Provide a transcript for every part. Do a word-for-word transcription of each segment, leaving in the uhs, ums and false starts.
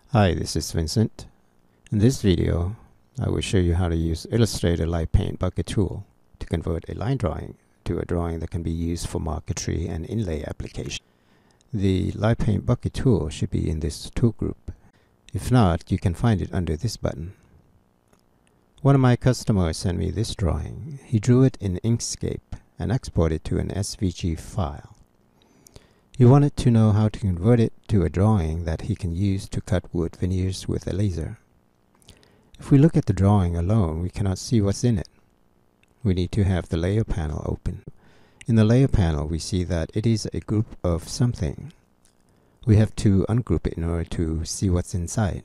Hi, this is Vincent. In this video, I will show you how to use Illustrator Light Paint Bucket tool to convert a line drawing to a drawing that can be used for marquetry and inlay application. The Light Paint Bucket tool should be in this tool group. If not, you can find it under this button. One of my customers sent me this drawing. He drew it in Inkscape and exported it to an S V G file. He wanted to know how to convert it to a drawing that he can use to cut wood veneers with a laser. If we look at the drawing alone, we cannot see what's in it. We need to have the layer panel open. In the layer panel, we see that it is a group of something. We have to ungroup it in order to see what's inside.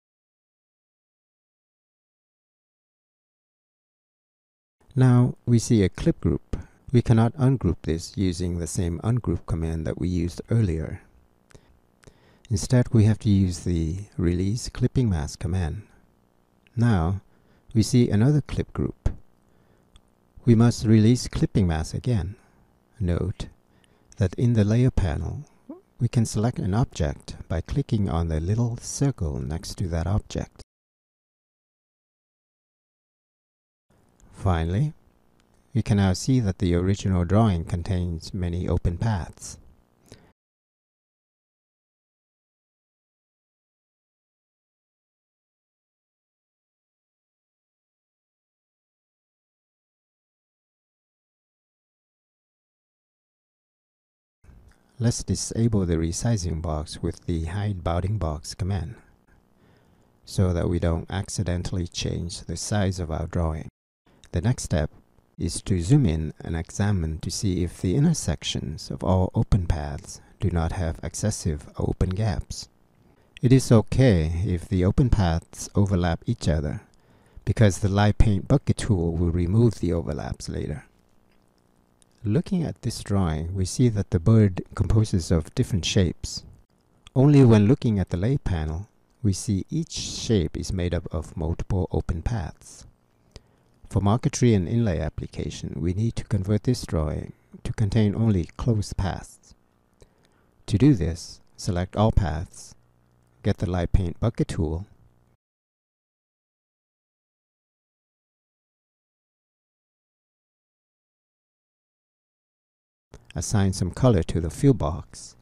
Now we see a clip group. We cannot ungroup this using the same ungroup command that we used earlier. Instead, we have to use the release clipping mask command. Now, we see another clip group. We must release clipping mask again. Note that in the layer panel, we can select an object by clicking on the little circle next to that object. Finally, we can now see that the original drawing contains many open paths. Let's disable the resizing box with the hide bounding box command so that we don't accidentally change the size of our drawing. The next step is to zoom in and examine to see if the intersections of all open paths do not have excessive open gaps. It is okay if the open paths overlap each other, because the Light Paint Bucket tool will remove the overlaps later. Looking at this drawing, we see that the bird composes of different shapes. Only when looking at the layer panel, we see each shape is made up of multiple open paths. For marquetry and inlay application, we need to convert this drawing to contain only closed paths. To do this, select all paths, get the Light Paint Bucket tool, assign some color to the fill box.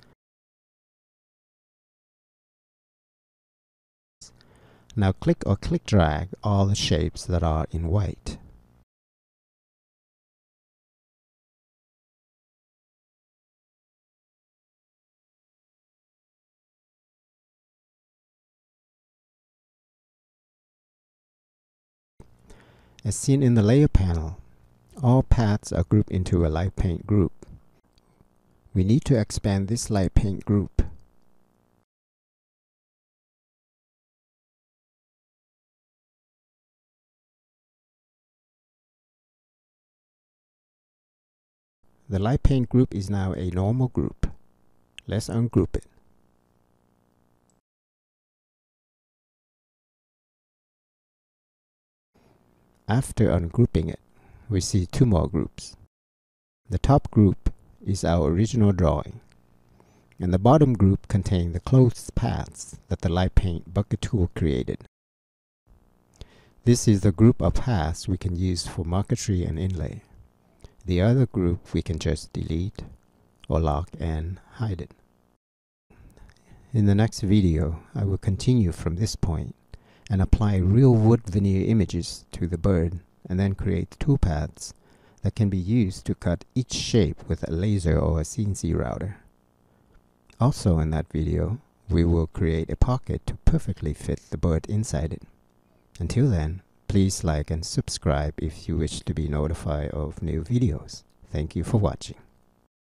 Now click or click drag all the shapes that are in white. As seen in the layer panel, all paths are grouped into a light paint group. We need to expand this light paint group. The light paint group is now a normal group. Let's ungroup it. After ungrouping it, we see two more groups. The top group is our original drawing, and the bottom group contains the closed paths that the Light Paint Bucket tool created. This is the group of paths we can use for marquetry and inlay. The other group we can just delete or lock and hide it. In the next video, I will continue from this point and apply real wood veneer images to the bird and then create toolpaths that can be used to cut each shape with a laser or a C N C router. Also in that video, we will create a pocket to perfectly fit the bird inside it. Until then, please like and subscribe if you wish to be notified of new videos. Thank you for watching.